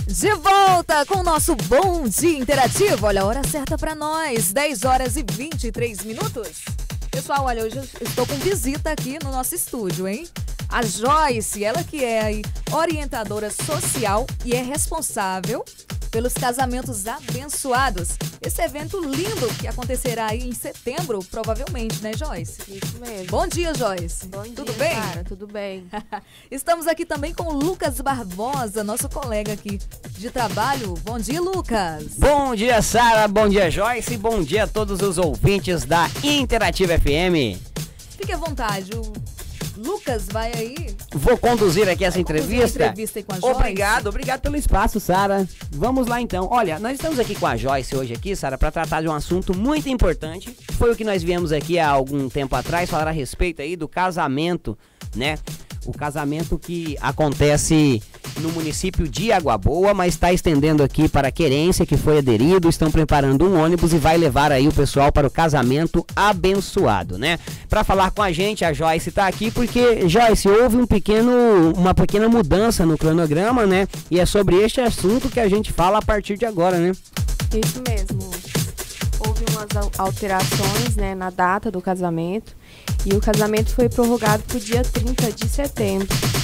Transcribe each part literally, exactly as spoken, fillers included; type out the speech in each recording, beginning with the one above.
De volta com o nosso Bom Dia Interativo. Olha, a hora certa pra nós, dez horas e vinte e três minutos. Pessoal, olha, hoje eu estou com visita aqui no nosso estúdio, hein? A Joyce, ela que é aí orientadora social e é responsável pelos casamentos abençoados. Esse evento lindo que acontecerá aí em setembro, provavelmente, né, Joyce? Isso mesmo. Bom dia, Joyce. Bom dia, tudo bem? Cara, tudo bem. Estamos aqui também com o Lucas Barbosa, nosso colega aqui de trabalho. Bom dia, Lucas. Bom dia, Sara. Bom dia, Joyce. Bom dia a todos os ouvintes da Interativa F M. Fique à vontade, o Lucas vai aí. Vou conduzir aqui essa entrevista. entrevista aí com a Joyce. Obrigado, obrigado pelo espaço, Sara. Vamos lá então. Olha, nós estamos aqui com a Joyce hoje aqui, Sara, para tratar de um assunto muito importante. Foi o que nós viemos aqui há algum tempo atrás falar a respeito aí do casamento, né? O casamento que acontece no município de Água Boa, mas está estendendo aqui para Querência, que foi aderido. Estão preparando um ônibus e vai levar aí o pessoal para o casamento abençoado, né? Para falar com a gente, a Joyce está aqui porque, Joyce, houve um pequeno, uma pequena mudança no cronograma, né? E é sobre este assunto que a gente fala a partir de agora, né? Isso mesmo. Houve umas alterações, né, na data do casamento e o casamento foi prorrogado para o dia trinta de setembro.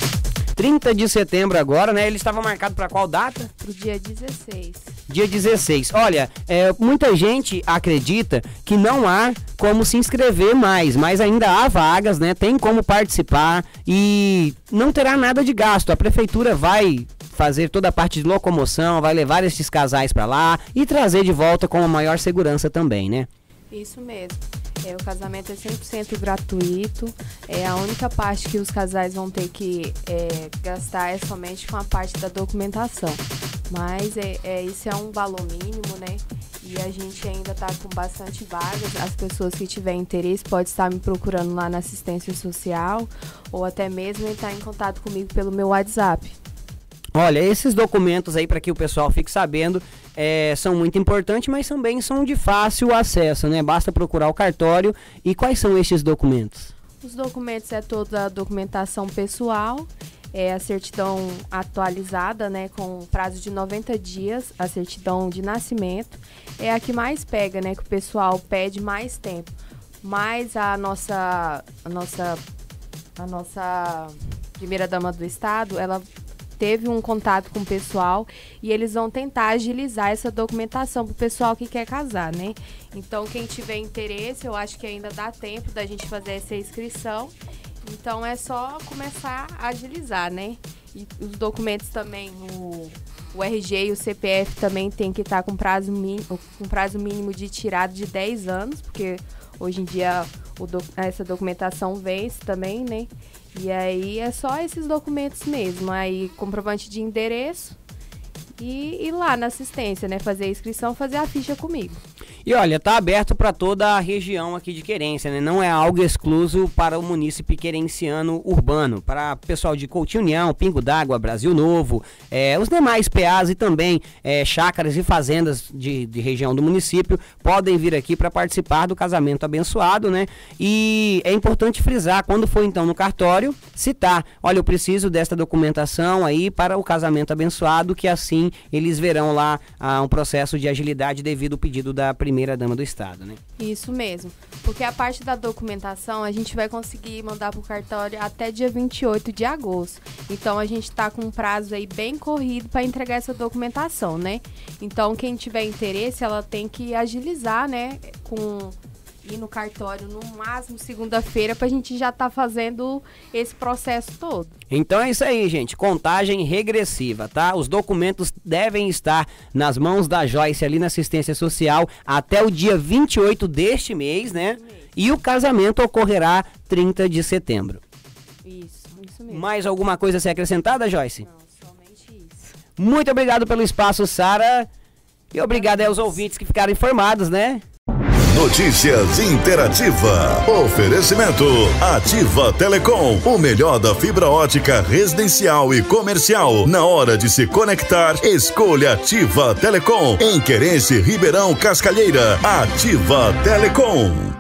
trinta de setembro agora, né? Ele estava marcado para qual data? Para o dia dezesseis. Dia dezesseis. Olha, é, muita gente acredita que não há como se inscrever mais, mas ainda há vagas, né? Tem como participar e não terá nada de gasto. A prefeitura vai fazer toda a parte de locomoção, vai levar esses casais para lá e trazer de volta com a maior segurança também, né? Isso mesmo. É, o casamento é cem por cento gratuito. É, a única parte que os casais vão ter que é, gastar é somente com a parte da documentação. Mas é, é, isso é um valor mínimo, né? E a gente ainda está com bastante vagas. As pessoas que tiverem interesse podem estar me procurando lá na assistência social ou até mesmo entrar em contato comigo pelo meu WhatsApp. Olha, esses documentos aí, para que o pessoal fique sabendo, é, são muito importantes, mas também são de fácil acesso, né? Basta procurar o cartório. E quais são estes documentos? Os documentos é toda a documentação pessoal, é a certidão atualizada, né, com prazo de noventa dias, a certidão de nascimento. É a que mais pega, né, que o pessoal pede mais tempo. Mas a nossa, a nossa, a nossa primeira-dama do estado, ela teve um contato com o pessoal e eles vão tentar agilizar essa documentação para o pessoal que quer casar, né? Então, quem tiver interesse, eu acho que ainda dá tempo da gente fazer essa inscrição. Então, é só começar a agilizar, né? E os documentos também, o, o R G e o C P F também tem que estar com prazo mínimo, com prazo mínimo de tirada de dez anos, porque hoje em dia o do, essa documentação vence também, né? E aí é só esses documentos mesmo, aí comprovante de endereço e ir lá na assistência, né? Fazer a inscrição, fazer a ficha comigo. E olha, tá aberto para toda a região aqui de Querência, né? Não é algo exclusivo para o município querenciano urbano, para pessoal de Coutinho União, Pingo d'Água, Brasil Novo, é, os demais P As e também é, chácaras e fazendas de, de região do município podem vir aqui para participar do casamento abençoado, né? E é importante frisar, quando for então no cartório, citar, olha, eu preciso desta documentação aí para o casamento abençoado, que assim eles verão lá ah, um processo de agilidade devido ao pedido da primeira Primeira-dama do estado, né? Isso mesmo, porque a parte da documentação a gente vai conseguir mandar para o cartório até dia vinte e oito de agosto. Então a gente está com um prazo aí bem corrido para entregar essa documentação, né? Então quem tiver interesse, ela tem que agilizar, né? Com ir no cartório no máximo segunda-feira para a gente já estar tá fazendo esse processo todo. Então é isso aí, gente, contagem regressiva, tá? Os documentos devem estar nas mãos da Joyce ali na assistência social até o dia vinte e oito deste mês, né? E o casamento ocorrerá trinta de setembro. Isso, isso mesmo. Mais alguma coisa a ser acrescentada, Joyce? Não, somente isso. Muito obrigado pelo espaço, Sara. E obrigado aos ouvintes que ficaram informados, né? Notícias Interativa. Oferecimento Ativa Telecom. O melhor da fibra ótica residencial e comercial. Na hora de se conectar, escolha Ativa Telecom. Em Querência, Ribeirão, Cascalheira. Ativa Telecom.